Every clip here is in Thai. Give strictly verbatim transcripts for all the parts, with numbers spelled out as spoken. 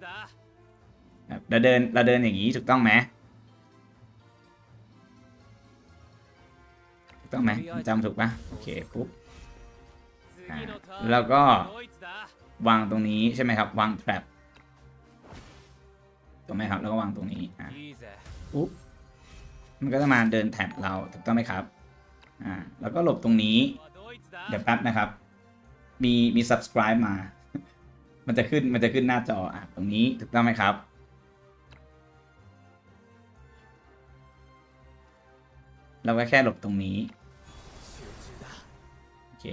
เราเดินเราเดินอย่างนี้ถูกต้องไหมถูกต้องไหมจำถูกปะโอเคปุ๊บแล้วก็วางตรงนี้ใช่ไหมครับวาง trap ถูกไหมครับแล้วก็วางตรงนี้อ่ะปุ๊บมันก็จะมาเดินแท็บเราถูกต้องไหมครับอ่าแล้วก็หลบตรงนี้เดี๋ยวแป๊บนะครับมีมี subscribe มา มันจะขึ้นมันจะขึ้นหน้าจออ่ะตรงนี้ถูกต้องไหมครับเราก็แค่หลบตรงนี้โอเค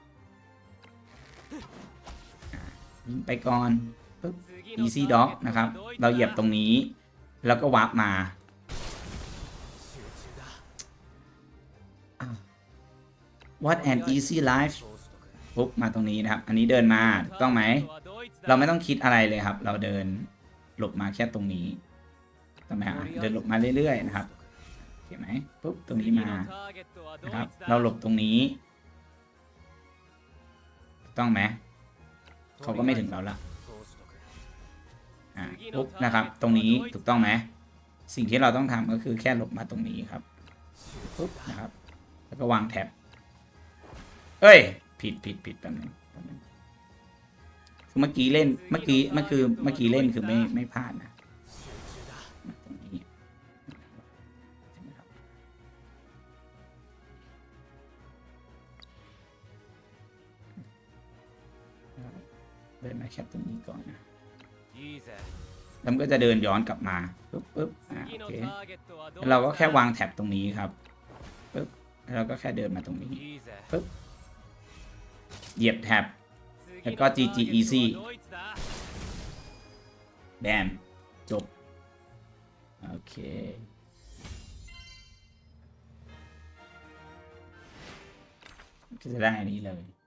ยิงไปก่อนปึ๊บ easy dog นะครับเราเหยียบตรงนี้แล้วก็วาร์ปมาwhat an easy life ปุ๊บมาตรงนี้นะครับอันนี้เดินมาถูกต้องไหมเราไม่ต้องคิดอะไรเลยครับเราเดินหลบมาแค่ตรงนี้ถูกไหมฮะเดินหลบมาเรื่อยๆนะครับเห็นไหมปุ๊บตรงนี้มานะครับเราหลบตรงนี้ถูกต้องไหมเขาก็ไม่ถึงเราละอ่าปุ๊บนะครับตรงนี้ถูกต้องไหมสิ่งที่เราต้องทำก็คือแค่หลบมาตรงนี้ครับปุ๊บนะครับแล้วก็วางแท็บเอ้ยผิดผิดผิดแป๊บนึงคือเมื่อกี้เล่นเมื่อกี้เมื่อคือเมื่อกี้เล่นคือไม่ไม่พลาดนะตรงนี้เดินมาแคปตรงนี้ก่อนนะแล้วก็จะเดินย้อนกลับมาปึ๊บปึ๊บอ่าโอเคเราก็แค่วางแท็บตรงนี้ครับปึ๊บเราก็แค่เดินมาตรงนี้ปึ๊บเหยียบแท็บแล้วก็ จี จี easy แบมจบโอเคก็จะได้อันนี้เลย